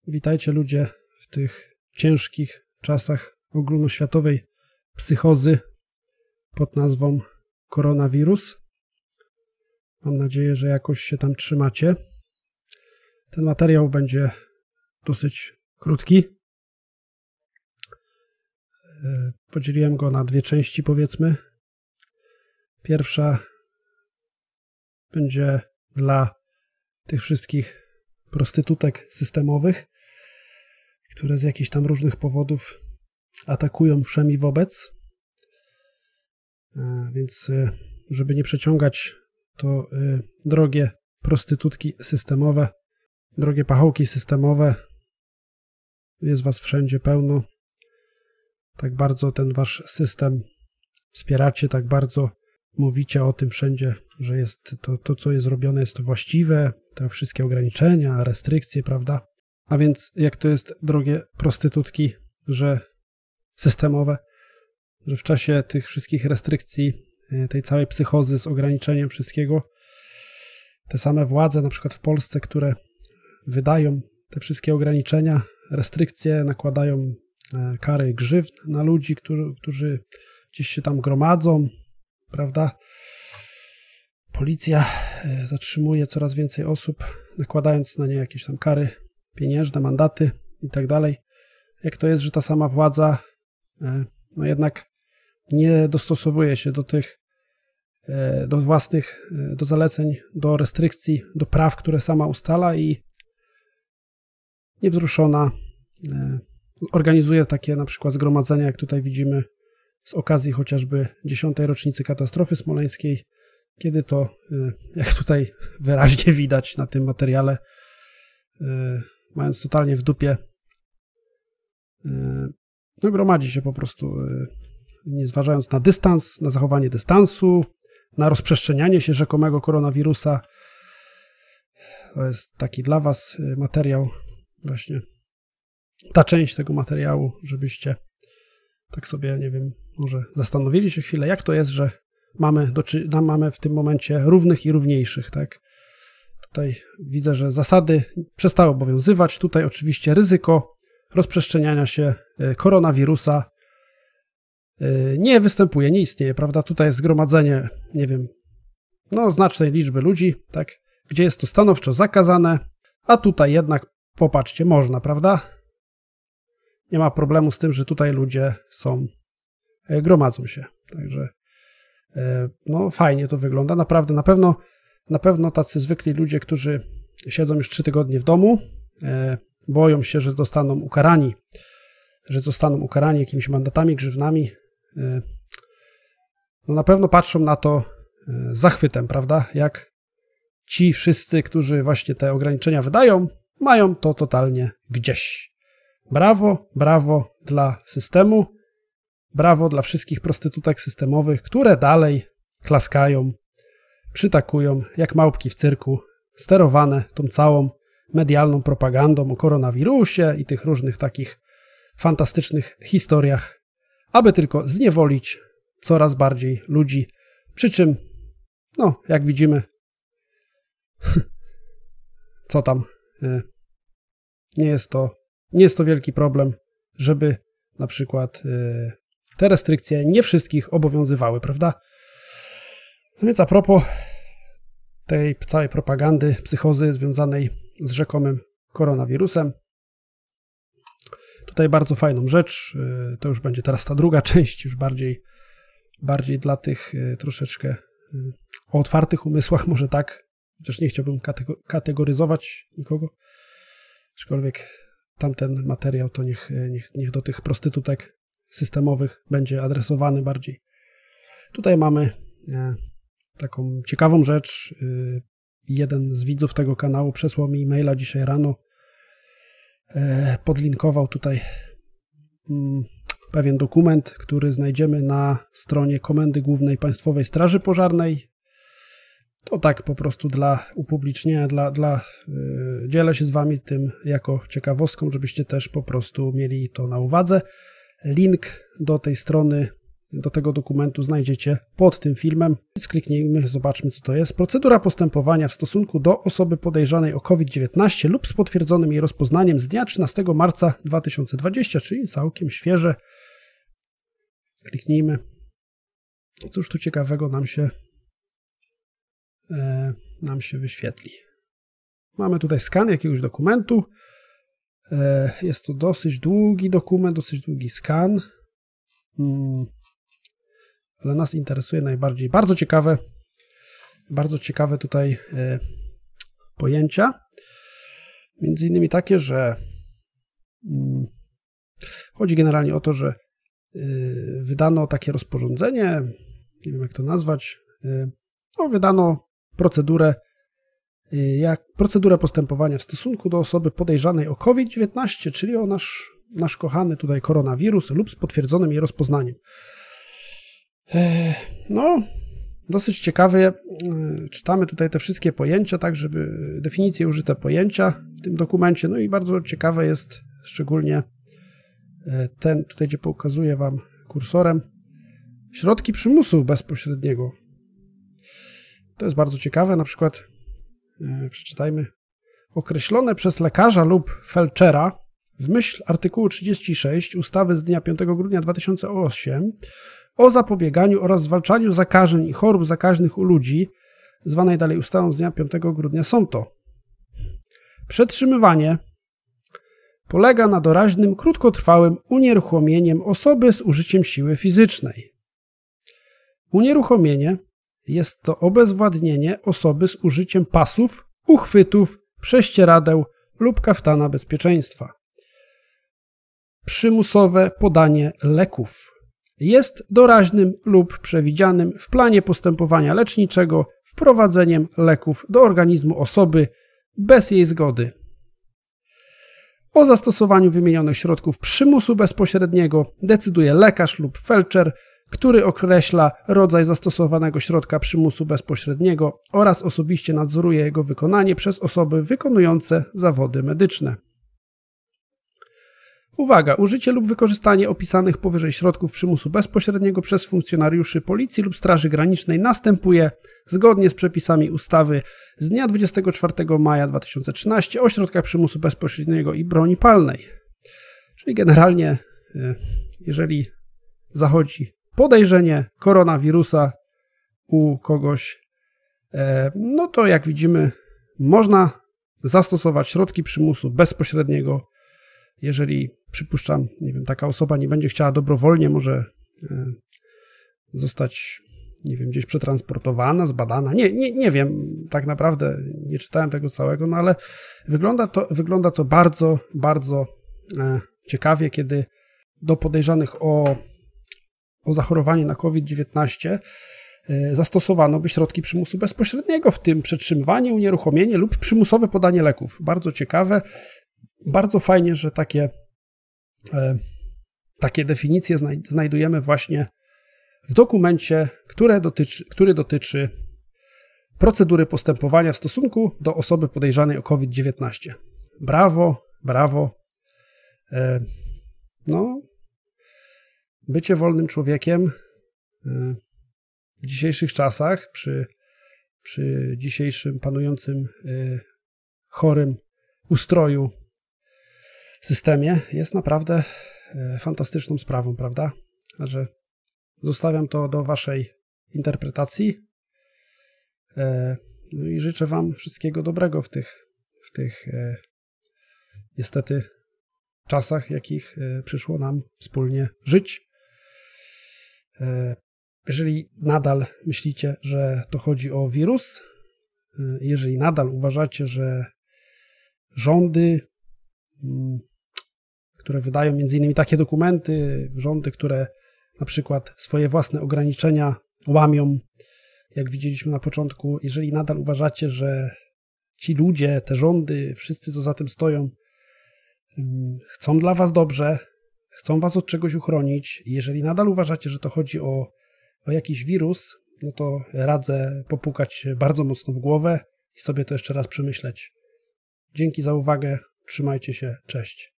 Witajcie ludzie w tych ciężkich czasach ogólnoświatowej psychozy pod nazwą koronawirus. Mam nadzieję, że jakoś się tam trzymacie. Ten materiał będzie dosyć krótki. Podzieliłem go na dwie części, powiedzmy. Pierwsza będzie dla tych wszystkich prostytutek systemowych, które z jakichś tam różnych powodów atakują wszem i wobec. Więc żeby nie przeciągać, to drogie prostytutki systemowe, drogie pachołki systemowe, jest was wszędzie pełno. Tak bardzo ten wasz system wspieracie, tak bardzo mówicie o tym wszędzie, że jest to co jest robione, jest to właściwe, te wszystkie ograniczenia, restrykcje, prawda? A więc jak to jest, drogie prostytutki, że systemowe, że w czasie tych wszystkich restrykcji, tej całej psychozy z ograniczeniem wszystkiego, te same władze, na przykład w Polsce, które wydają te wszystkie ograniczenia, restrykcje, nakładają kary grzywn na ludzi, którzy gdzieś się tam gromadzą, prawda? Policja zatrzymuje coraz więcej osób, nakładając na nie jakieś tam kary pieniężne, mandaty i tak dalej. Jak to jest, że ta sama władza no jednak nie dostosowuje się do tych, do własnych, do zaleceń, do restrykcji, do praw, które sama ustala i niewzruszona organizuje takie na przykład zgromadzenia, jak tutaj widzimy z okazji chociażby 10. rocznicy katastrofy smoleńskiej, kiedy to, jak tutaj wyraźnie widać na tym materiale, mając totalnie w dupie, no gromadzi się po prostu, nie zważając na dystans, na zachowanie dystansu, na rozprzestrzenianie się rzekomego koronawirusa. To jest taki dla was materiał, właśnie ta część tego materiału, żebyście tak sobie, nie wiem, może zastanowili się chwilę, jak to jest, że mamy w tym momencie równych i równiejszych, tak? Tutaj widzę, że zasady przestały obowiązywać. Tutaj oczywiście ryzyko rozprzestrzeniania się koronawirusa nie występuje, nie istnieje, prawda? Tutaj jest zgromadzenie, nie wiem, no znacznej liczby ludzi, tak? Gdzie jest to stanowczo zakazane, a tutaj jednak, popatrzcie, można, prawda? Nie ma problemu z tym, że tutaj ludzie gromadzą się. Także no fajnie to wygląda, naprawdę, na pewno tacy zwykli ludzie, którzy siedzą już 3 tygodnie w domu, boją się, że zostaną ukarani jakimiś mandatami, grzywnami, no na pewno patrzą na to z zachwytem, prawda? Jak ci wszyscy, którzy właśnie te ograniczenia wydają, mają to totalnie gdzieś. Brawo, brawo dla systemu, brawo dla wszystkich prostytutek systemowych, które dalej klaskają, przytakują jak małpki w cyrku, sterowane tą całą medialną propagandą o koronawirusie i tych różnych takich fantastycznych historiach, aby tylko zniewolić coraz bardziej ludzi. Przy czym, no, jak widzimy, co tam, nie jest to wielki problem, żeby na przykład te restrykcje nie wszystkich obowiązywały, prawda? No więc a propos tej całej propagandy, psychozy związanej z rzekomym koronawirusem, tutaj bardzo fajną rzecz, to już będzie teraz ta druga część, już bardziej dla tych troszeczkę o otwartych umysłach, może tak, chociaż nie chciałbym kategoryzować nikogo, aczkolwiek tamten materiał to niech do tych prostytutek systemowych będzie adresowany bardziej. Tutaj mamy taką ciekawą rzecz. Jeden z widzów tego kanału przesłał mi e-maila dzisiaj rano. Podlinkował tutaj pewien dokument, który znajdziemy na stronie Komendy Głównej Państwowej Straży Pożarnej. To tak po prostu dla upublicznienia, dzielę się z wami tym jako ciekawostką, żebyście też po prostu mieli to na uwadze. Link do tej strony do tego dokumentu znajdziecie pod tym filmem. Kliknijmy, zobaczmy co to jest. Procedura postępowania w stosunku do osoby podejrzanej o COVID-19 lub z potwierdzonym jej rozpoznaniem z dnia 13 marca 2020, czyli całkiem świeże. Kliknijmy. Cóż tu ciekawego nam się wyświetli. Mamy tutaj skan jakiegoś dokumentu. Jest to dosyć długi dokument, dosyć długi skan. Ale nas interesuje najbardziej bardzo ciekawe tutaj pojęcia. Między innymi takie, że chodzi generalnie o to, że wydano takie rozporządzenie, nie wiem jak to nazwać, wydano procedurę postępowania w stosunku do osoby podejrzanej o COVID-19, czyli o nasz kochany tutaj koronawirus lub z potwierdzonym jej rozpoznaniem. No, dosyć ciekawe. Czytamy tutaj te wszystkie pojęcia, tak żeby definicje użyte pojęcia w tym dokumencie. No i bardzo ciekawe jest szczególnie ten, tutaj gdzie pokazuję Wam kursorem, środki przymusu bezpośredniego. To jest bardzo ciekawe, na przykład przeczytajmy. Określone przez lekarza lub felczera w myśl artykułu 36 ustawy z dnia 5 grudnia 2008 o zapobieganiu oraz zwalczaniu zakażeń i chorób zakaźnych u ludzi, zwanej dalej ustawą z dnia 5 grudnia, są to: przetrzymywanie polega na doraźnym, krótkotrwałym unieruchomieniem osoby z użyciem siły fizycznej. Unieruchomienie jest to obezwładnienie osoby z użyciem pasów, uchwytów, prześcieradeł lub kaftana bezpieczeństwa. Przymusowe podanie leków jest doraźnym lub przewidzianym w planie postępowania leczniczego wprowadzeniem leków do organizmu osoby bez jej zgody. O zastosowaniu wymienionych środków przymusu bezpośredniego decyduje lekarz lub felczer, który określa rodzaj zastosowanego środka przymusu bezpośredniego oraz osobiście nadzoruje jego wykonanie przez osoby wykonujące zawody medyczne. Uwaga! Użycie lub wykorzystanie opisanych powyżej środków przymusu bezpośredniego przez funkcjonariuszy Policji lub Straży Granicznej następuje zgodnie z przepisami ustawy z dnia 24 maja 2013 o środkach przymusu bezpośredniego i broni palnej. Czyli generalnie, jeżeli zachodzi podejrzenie koronawirusa u kogoś, no to jak widzimy, można zastosować środki przymusu bezpośredniego. Jeżeli, przypuszczam, nie wiem, taka osoba nie będzie chciała dobrowolnie, może zostać, nie wiem, gdzieś przetransportowana, zbadana. Nie wiem, tak naprawdę nie czytałem tego całego, no ale wygląda to bardzo, bardzo ciekawie, kiedy do podejrzanych o zachorowanie na COVID-19 zastosowano by środki przymusu bezpośredniego, w tym przetrzymywanie, unieruchomienie lub przymusowe podanie leków. Bardzo ciekawe. Bardzo fajnie, że takie definicje znajdujemy właśnie w dokumencie, który dotyczy procedury postępowania w stosunku do osoby podejrzanej o COVID-19. Brawo, brawo. No, bycie wolnym człowiekiem w dzisiejszych czasach, przy dzisiejszym panującym chorym ustroju, systemie, jest naprawdę fantastyczną sprawą, prawda? Także zostawiam to do Waszej interpretacji. No i życzę Wam wszystkiego dobrego w tych niestety czasach, jakich przyszło nam wspólnie żyć. Jeżeli nadal myślicie, że to chodzi o wirus, jeżeli nadal uważacie, że rządy, które wydają między innymi takie dokumenty, rządy, które na przykład swoje własne ograniczenia łamią, jak widzieliśmy na początku, jeżeli nadal uważacie, że ci ludzie, te rządy, wszyscy co za tym stoją, chcą dla Was dobrze, chcą Was od czegoś uchronić, jeżeli nadal uważacie, że to chodzi o jakiś wirus, no to radzę popukać bardzo mocno w głowę i sobie to jeszcze raz przemyśleć. Dzięki za uwagę, trzymajcie się, cześć.